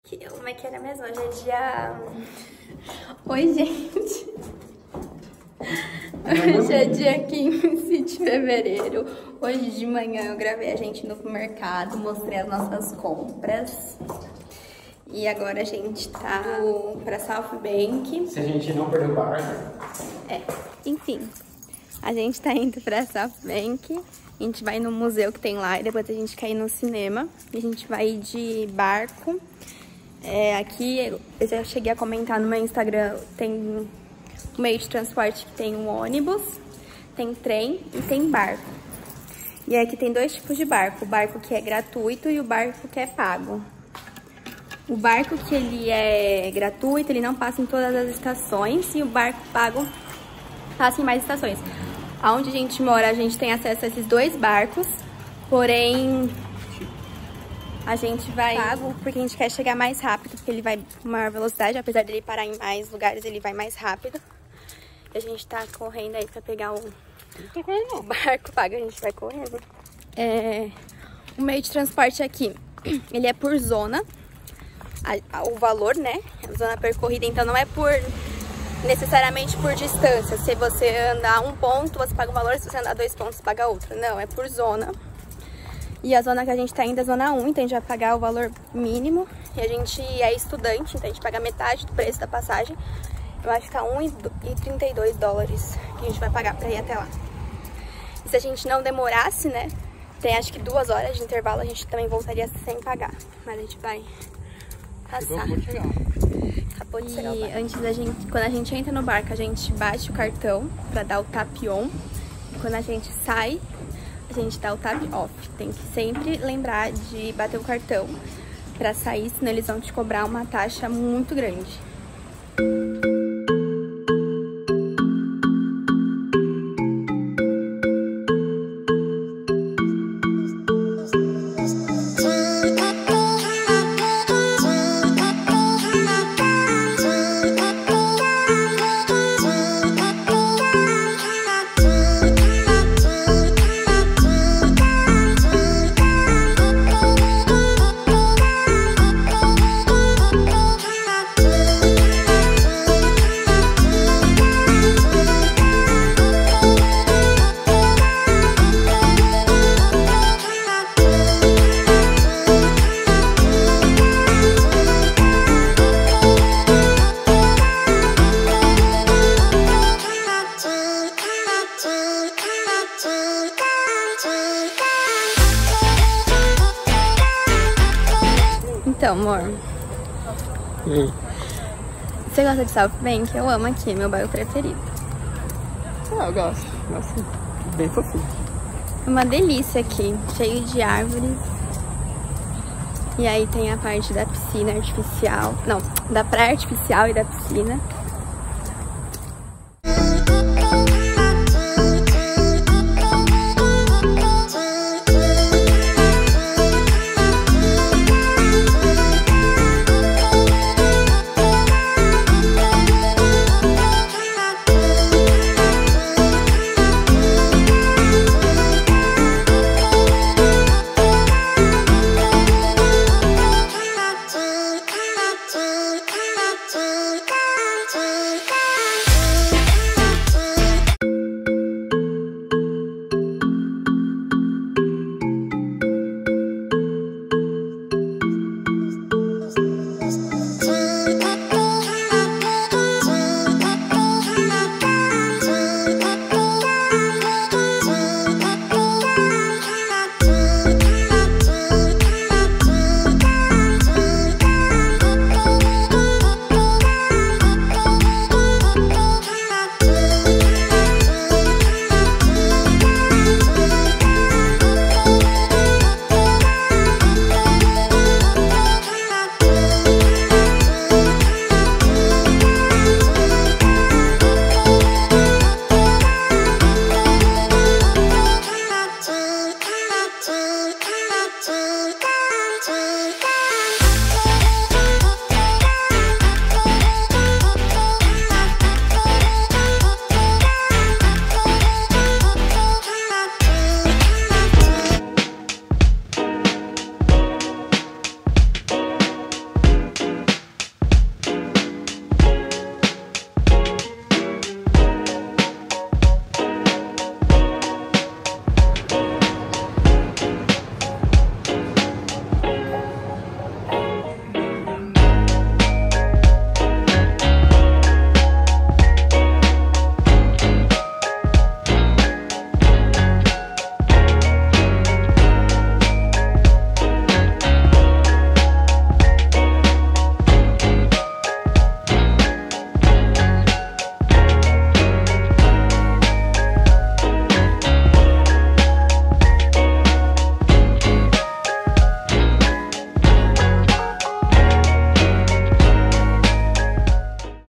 Como é que era mesmo? Hoje é dia... Oi, gente. Hoje é dia 15 de fevereiro. Hoje de manhã eu gravei a gente indo pro mercado, mostrei as nossas compras. E agora a gente tá pra South Bank. Se a gente não perder o bar, Enfim, a gente tá indo pra South Bank. A gente vai no museu que tem lá e depois a gente quer ir no cinema. E a gente vai ir de barco. Aqui, eu já cheguei a comentar no meu Instagram, tem um meio de transporte que tem um ônibus, tem trem e tem barco. E aqui tem dois tipos de barco, o barco que é gratuito e o barco que é pago. O barco que ele é gratuito, ele não passa em todas as estações, e o barco pago passa em mais estações. Onde a gente mora, a gente tem acesso a esses dois barcos, porém a gente vai pago porque a gente quer chegar mais rápido, porque ele vai com maior velocidade, apesar dele parar em mais lugares, ele vai mais rápido. E a gente tá correndo aí pra pegar o barco pago, a gente vai correndo. O meio de transporte aqui, ele é por zona, o valor, né? A zona percorrida, então não é necessariamente por distância. Se você andar 1 ponto, você paga um valor, se você andar 2 pontos, paga outro. Não, é por zona. E a zona que a gente tá indo é a zona 1, então a gente vai pagar o valor mínimo. E a gente é estudante, então a gente paga metade do preço da passagem. Eu acho que tá $1,32 que a gente vai pagar pra ir até lá. E se a gente não demorasse, né, tem acho que 2 horas de intervalo, a gente também voltaria sem pagar. Mas a gente vai passar. Acabou de chegar o barco. Antes quando a gente entra no barco, a gente bate o cartão pra dar o tap on. E quando a gente sai, a gente dá o tap off. Tem que sempre lembrar de bater o cartão pra sair, senão eles vão te cobrar uma taxa muito grande. Então, amor, você gosta de South Bank? Eu amo aqui, meu bairro preferido. eu gosto. Bem fofinho. É uma delícia aqui, cheio de árvores. E aí tem a parte da piscina artificial, não, da praia artificial e da piscina.